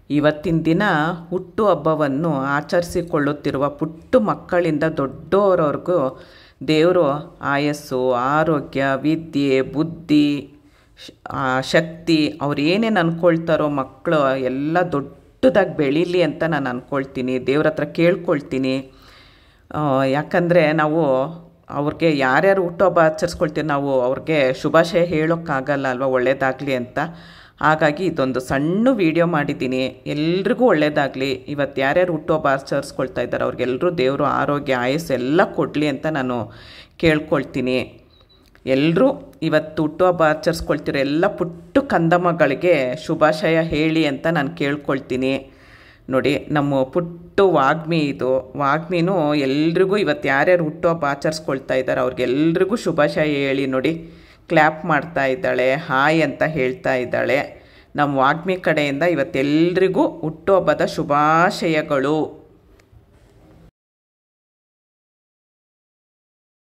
ಇವತ್ತಿನ ದಿನ ಹುಟ್ಟುಹಬ್ಬವನ್ನು ಆಚರಿಸಿಕೊಳ್ಳುತ್ತಿರುವ ಪುಟ್ಟ ಮಕ್ಕಳಿಂದ ದೊಡ್ಡವರವರೆಗೂ ದೇವರು ಆಯಸ್ಸು, ಆರೋಗ್ಯ, ವಿದ್ಯೆ, ಬುದ್ಧಿ, ಶಕ್ತಿ ಅವ್ರು ಏನೇನು ಅಂದ್ಕೊಳ್ತಾರೋ ಮಕ್ಕಳು ಎಲ್ಲ ದೊಡ್ಡದಾಗಿ ಬೆಳೀಲಿ ಅಂತ ನಾನು ಅಂದ್ಕೊಳ್ತೀನಿ. ದೇವ್ರ ಹತ್ರ ಕೇಳ್ಕೊಳ್ತೀನಿ. ಯಾಕಂದರೆ ನಾವು ಅವ್ರಿಗೆ ಯಾರ್ಯಾರು ಹುಟ್ಟುಹಬ್ಬ ಆಚರಿಸ್ಕೊಳ್ತೀವಿ ನಾವು ಅವ್ರಿಗೆ ಶುಭಾಶಯ ಹೇಳೋಕ್ಕಾಗಲ್ಲ ಅಲ್ವಾ, ಒಳ್ಳೆಯದಾಗಲಿ ಅಂತ. ಹಾಗಾಗಿ ಇದೊಂದು ಸಣ್ಣ ವಿಡಿಯೋ ಮಾಡಿದ್ದೀನಿ. ಎಲ್ರಿಗೂ ಒಳ್ಳೆಯದಾಗಲಿ. ಇವತ್ತು ಯಾರ್ಯಾರು ಹುಟ್ಟುಹಬ್ಬ ಆಚರಿಸ್ಕೊಳ್ತಾ ಇದ್ದಾರೆ ಅವ್ರಿಗೆಲ್ಲರೂ ದೇವರು ಆರೋಗ್ಯ, ಆಯಸ್ಸು ಎಲ್ಲ ಕೊಡಲಿ ಅಂತ ನಾನು ಕೇಳ್ಕೊಳ್ತೀನಿ. ಎಲ್ಲರೂ ಇವತ್ತು ಹುಟ್ಟುಹಬ್ಬ ಆಚರಿಸ್ಕೊಳ್ತಿರೋ ಎಲ್ಲ ಪುಟ್ಟ ಕಂದಮ್ಮಗಳಿಗೆ ಶುಭಾಶಯ ಹೇಳಿ ಅಂತ ನಾನು ಕೇಳ್ಕೊಳ್ತೀನಿ. ನೋಡಿ, ನಮ್ಮ ಪುಟ್ಟ ವಾಗ್ಮಿ ಇದು. ವಾಗ್ಮಿನೂ ಎಲ್ರಿಗೂ ಇವತ್ತು ಯಾರ್ಯಾರು ಹುಟ್ಟುಹಬ್ಬ ಆಚರಿಸ್ಕೊಳ್ತಾ ಇದ್ದಾರೆ ಅವ್ರಿಗೆಲ್ರಿಗೂ ಶುಭಾಶಯ ಹೇಳಿ. ನೋಡಿ, ಕ್ಲ್ಯಾಪ್ ಮಾಡ್ತಾ ಇದ್ದಾಳೆ, ಹಾಯ್ ಅಂತ ಹೇಳ್ತಾ ಇದ್ದಾಳೆ. ನಮ್ಮ ವಾಗ್ಮಿ ಕಡೆಯಿಂದ ಇವತ್ತೆಲ್ರಿಗೂ ಹುಟ್ಟುಹಬ್ಬದ ಶುಭಾಶಯಗಳು.